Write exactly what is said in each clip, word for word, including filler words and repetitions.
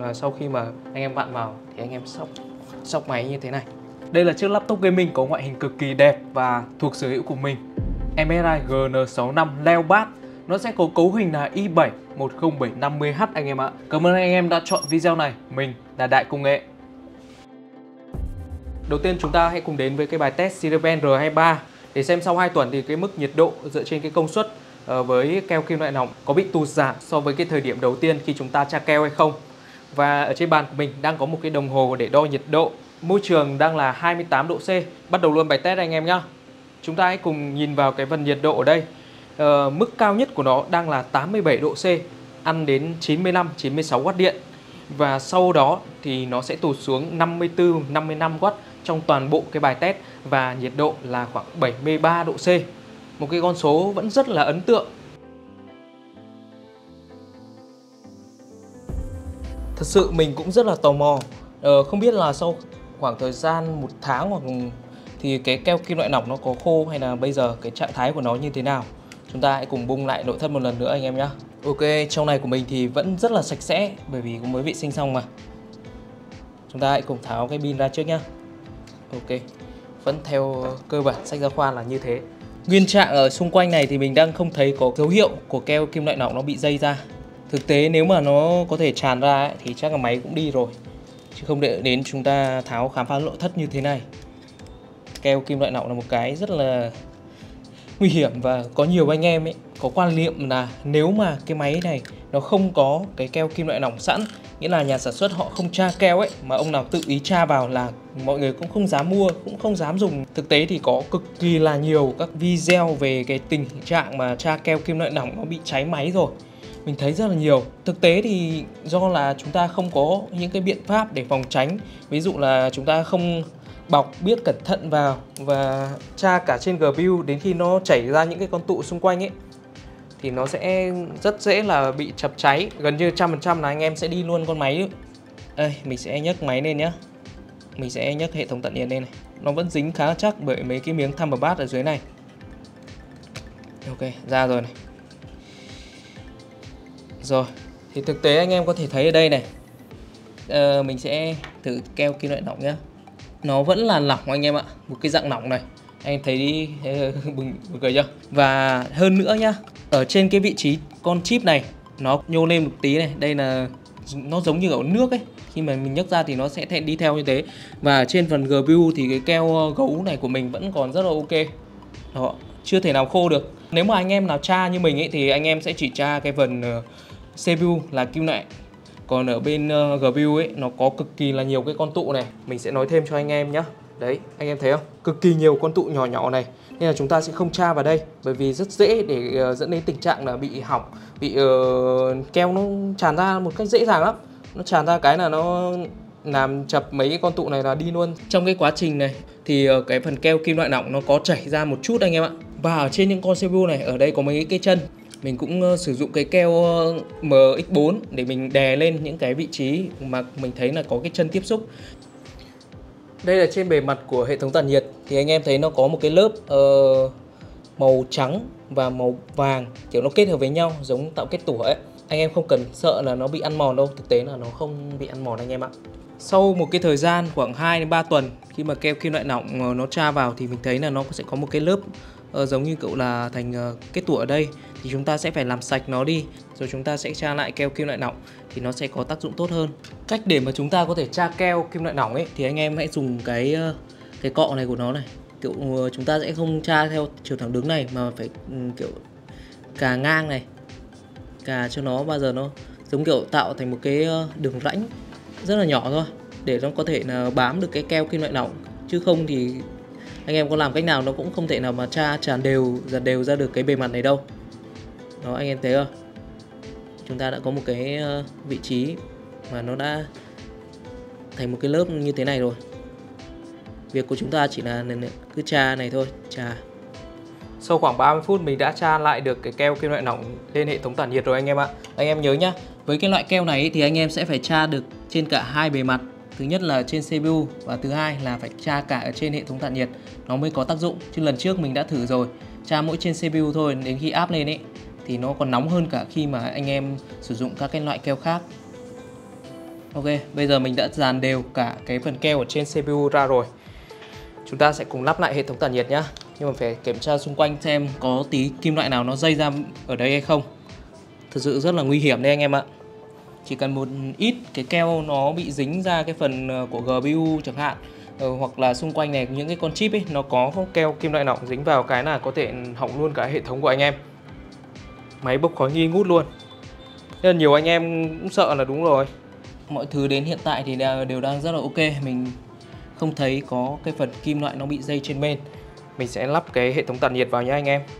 và sau khi mà anh em vặn vào thì anh em sóc sóc máy như thế này. Đây là chiếc laptop gaming có ngoại hình cực kỳ đẹp và thuộc sở hữu của mình, em ét i G N sáu năm Leopard. Nó sẽ có cấu hình là i bảy một không bảy năm mươi H anh em ạ. Cảm ơn anh em đã chọn video này. Mình là Đại Công Nghệ. Đầu tiên chúng ta hãy cùng đến với cái bài test Cinepen R hai mươi ba để xem sau hai tuần thì cái mức nhiệt độ dựa trên cái công suất uh, với keo kim loại nòng có bị tụt giảm so với cái thời điểm đầu tiên khi chúng ta tra keo hay không. Và ở trên bàn của mình đang có một cái đồng hồ để đo nhiệt độ. Môi trường đang là hai mươi tám độ C. Bắt đầu luôn bài test anh em nhé. Chúng ta hãy cùng nhìn vào cái phần nhiệt độ ở đây. Uh, mức cao nhất của nó đang là tám mươi bảy độ C, ăn đến chín mươi lăm chín mươi sáu oát điện. Và sau đó thì nó sẽ tụt xuống năm mươi tư năm mươi lăm oát trong toàn bộ cái bài test, và nhiệt độ là khoảng bảy mươi ba độ C. Một cái con số vẫn rất là ấn tượng. Thật sự mình cũng rất là tò mò, ờ, không biết là sau khoảng thời gian một tháng hoặc thì cái keo kim loại nòng nó có khô hay là bây giờ cái trạng thái của nó như thế nào. Chúng ta hãy cùng bung lại nội thất một lần nữa anh em nhé. Ok, trong này của mình thì vẫn rất là sạch sẽ bởi vì cũng mới vệ sinh xong mà. Chúng ta hãy cùng tháo cái pin ra trước nhé. Ok, vẫn theo cơ bản sách giáo khoa là như thế. Nguyên trạng ở xung quanh này thì mình đang không thấy có dấu hiệu của keo kim loại nòng nó bị dây ra. Thực tế nếu mà nó có thể tràn ra ấy, thì chắc là máy cũng đi rồi, chứ không đợi đến chúng ta tháo khám phá nội thất như thế này. Keo kim loại nòng là một cái rất là nguy hiểm, và có nhiều anh em ấy có quan niệm là nếu mà cái máy này nó không có cái keo kim loại nòng sẵn, nghĩa là nhà sản xuất họ không tra keo ấy, mà ông nào tự ý tra vào là mọi người cũng không dám mua, cũng không dám dùng. Thực tế thì có cực kỳ là nhiều các video về cái tình trạng mà tra keo kim loại nòng nó bị cháy máy rồi. Mình thấy rất là nhiều. Thực tế thì do là chúng ta không có những cái biện pháp để phòng tránh. Ví dụ là chúng ta không bọc biết cẩn thận vào và tra cả trên giê pê u, đến khi nó chảy ra những cái con tụ xung quanh ấy thì nó sẽ rất dễ là bị chập cháy. Gần như trăm phần trăm là anh em sẽ đi luôn con máy. Đây, mình sẽ nhấc máy lên nhé. Mình sẽ nhấc hệ thống tản nhiệt lên này. Nó vẫn dính khá chắc bởi mấy cái miếng thăm bát ở dưới này. Ok, ra rồi này. Rồi, thì thực tế anh em có thể thấy ở đây này, ờ, mình sẽ thử keo kim loại nòng nhé. Nó vẫn là lỏng anh em ạ, một cái dạng lỏng này. Anh thấy đi bừng cười chưa? Và hơn nữa nhá, ở trên cái vị trí con chip này nó nhô lên một tí này, đây là nó giống như ở nước ấy. Khi mà mình nhấc ra thì nó sẽ đi theo như thế. Và trên phần giê pê u thì cái keo gấu này của mình vẫn còn rất là ok. Đó, chưa thể nào khô được. Nếu mà anh em nào tra như mình ấy thì anh em sẽ chỉ tra cái phần xê pê u là kim loại. Còn ở bên uh, giê pê u ấy nó có cực kỳ là nhiều cái con tụ này. Mình sẽ nói thêm cho anh em nhé. Đấy, anh em thấy không? Cực kỳ nhiều con tụ nhỏ nhỏ này. Nên là chúng ta sẽ không tra vào đây, bởi vì rất dễ để uh, dẫn đến tình trạng là bị hỏng, bị uh, keo nó tràn ra một cách dễ dàng lắm. Nó tràn ra cái là nó làm chập mấy cái con tụ này là đi luôn. Trong cái quá trình này thì uh, cái phần keo kim loại nòng nó có chảy ra một chút anh em ạ. Và ở trên những con xê pê u này, ở đây có mấy cái chân. Mình cũng uh, sử dụng cái keo uh, M X bốn để mình đè lên những cái vị trí mà mình thấy là có cái chân tiếp xúc. Đây là trên bề mặt của hệ thống tản nhiệt thì anh em thấy nó có một cái lớp uh, màu trắng và màu vàng, kiểu nó kết hợp với nhau giống tạo kết tủa ấy. Anh em không cần sợ là nó bị ăn mòn đâu, thực tế là nó không bị ăn mòn anh em ạ. Sau một cái thời gian khoảng hai đến ba tuần khi mà keo kim loại nòng nó tra vào thì mình thấy là nó sẽ có một cái lớp uh, giống như kiểu là thành uh, kết tủa ở đây. Thì chúng ta sẽ phải làm sạch nó đi, rồi chúng ta sẽ tra lại keo kim loại nòng thì nó sẽ có tác dụng tốt hơn. Cách để mà chúng ta có thể tra keo kim loại nòng ấy thì anh em hãy dùng cái uh, cái cọ này của nó này. Kiểu uh, chúng ta sẽ không tra theo chiều thẳng đứng này mà phải um, kiểu cà ngang này, cà cho nó bao giờ nó giống kiểu tạo thành một cái uh, đường rãnh rất là nhỏ thôi, để nó có thể là bám được cái keo kim loại nòng. Chứ không thì anh em có làm cách nào nó cũng không thể nào mà tra tràn đều dần đều ra được cái bề mặt này đâu. Đó, anh em thấy không? Chúng ta đã có một cái vị trí mà nó đã thành một cái lớp như thế này rồi. Việc của chúng ta chỉ là cứ tra này thôi, tra. Sau khoảng ba mươi phút mình đã tra lại được cái keo kim loại nòng lên hệ thống tản nhiệt rồi anh em ạ. Anh em nhớ nhá, với cái loại keo này thì anh em sẽ phải tra được trên cả hai bề mặt. Thứ nhất là trên xê pê u và thứ hai là phải tra cả ở trên hệ thống tản nhiệt nó mới có tác dụng. Chứ lần trước mình đã thử rồi, tra mỗi trên xê pê u thôi, đến khi áp lên ấy thì nó còn nóng hơn cả khi mà anh em sử dụng các cái loại keo khác. Ok, bây giờ mình đã dàn đều cả cái phần keo ở trên xê pê u ra rồi. Chúng ta sẽ cùng lắp lại hệ thống tản nhiệt nhá. Nhưng mà phải kiểm tra xung quanh xem có tí kim loại nào nó dây ra ở đây hay không. Thực sự rất là nguy hiểm đây anh em ạ. Chỉ cần một ít cái keo nó bị dính ra cái phần của giê pê u chẳng hạn, ừ, hoặc là xung quanh này những cái con chip ấy nó có keo kim loại nỏng dính vào cái là có thể hỏng luôn cả hệ thống của anh em. Máy bốc khói nghi ngút luôn. Nên nhiều anh em cũng sợ là đúng rồi. Mọi thứ đến hiện tại thì đều đang rất là ok. Mình không thấy có cái phần kim loại nó bị dây trên bên. Mình sẽ lắp cái hệ thống tản nhiệt vào nhé anh em.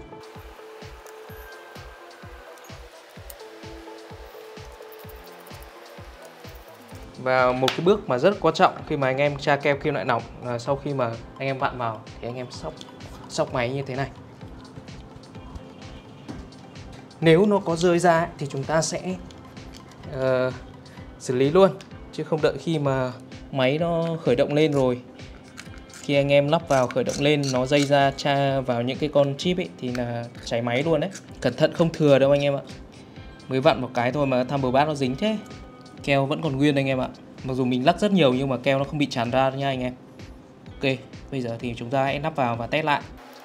Và một cái bước mà rất quan trọng khi mà anh em tra keo kim loại nỏng là sau khi mà anh em vặn vào thì anh em xóc xóc máy như thế này. Nếu nó có rơi ra thì chúng ta sẽ uh, xử lý luôn, chứ không đợi khi mà máy nó khởi động lên rồi. Khi anh em lắp vào khởi động lên nó dây ra tra vào những cái con chip ấy thì là cháy máy luôn đấy. Cẩn thận không thừa đâu anh em ạ. Mới vặn một cái thôi mà Thunderbird nó dính thế. Keo vẫn còn nguyên anh em ạ. Mặc dù mình lắc rất nhiều nhưng mà keo nó không bị tràn ra nha anh em. Ok, bây giờ thì chúng ta hãy lắp vào và test lại.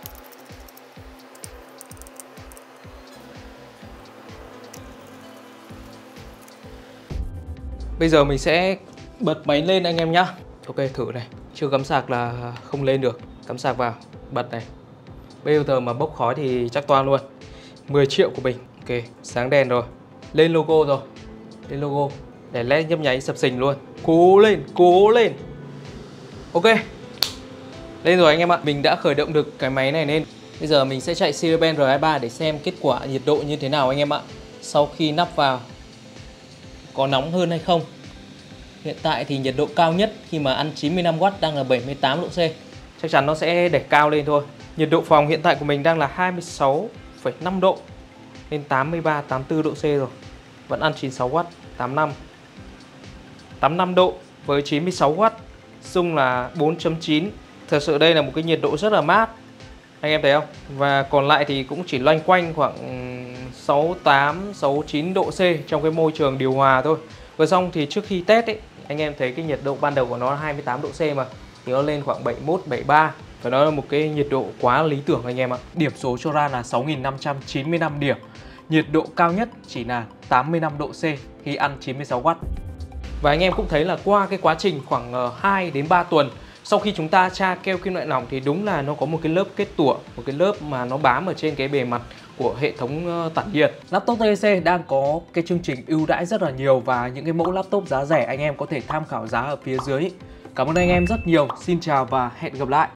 Bây giờ mình sẽ bật máy lên anh em nhá. Ok, thử này. Chưa cắm sạc là không lên được. Cắm sạc vào, bật này. Bây giờ mà bốc khói thì chắc toang luôn. mười triệu của mình. Ok, sáng đèn rồi. Lên logo rồi. Lên logo. Để led nhấp nháy sập sình luôn. Cố lên, cố lên. Ok. Lên rồi anh em ạ. Mình đã khởi động được cái máy này lên. Bây giờ mình sẽ chạy Cirebel R hai mươi ba để xem kết quả nhiệt độ như thế nào anh em ạ. Sau khi nắp vào có nóng hơn hay không. Hiện tại thì nhiệt độ cao nhất khi mà ăn chín mươi lăm oát đang là bảy mươi tám độ C. Chắc chắn nó sẽ đẩy cao lên thôi. Nhiệt độ phòng hiện tại của mình đang là hai mươi sáu phẩy năm độ. Lên tám mươi ba, tám mươi tư độ C rồi. Vẫn ăn chín mươi sáu oát, tám mươi lăm. tám mươi lăm độ với chín mươi sáu oát. Xung là bốn chấm chín. Thật sự đây là một cái nhiệt độ rất là mát. Anh em thấy không? Và còn lại thì cũng chỉ loanh quanh khoảng sáu mươi tám, sáu mươi chín độ C trong cái môi trường điều hòa thôi. Vừa xong thì trước khi test ấy, anh em thấy cái nhiệt độ ban đầu của nó là hai mươi tám độ C mà. Thì nó lên khoảng bảy mươi mốt, bảy mươi ba. Và nó là một cái nhiệt độ quá lý tưởng anh em ạ. Điểm số cho ra là sáu nghìn năm trăm chín mươi lăm điểm. Nhiệt độ cao nhất chỉ là tám mươi lăm độ C khi ăn chín mươi sáu oát. Và anh em cũng thấy là qua cái quá trình khoảng hai đến ba tuần sau khi chúng ta tra keo kim loại nỏng thì đúng là nó có một cái lớp kết tủa, một cái lớp mà nó bám ở trên cái bề mặt của hệ thống tản nhiệt. Laptop tê xê đang có cái chương trình ưu đãi rất là nhiều và những cái mẫu laptop giá rẻ anh em có thể tham khảo giá ở phía dưới. Cảm ơn anh em rất nhiều. Xin chào và hẹn gặp lại.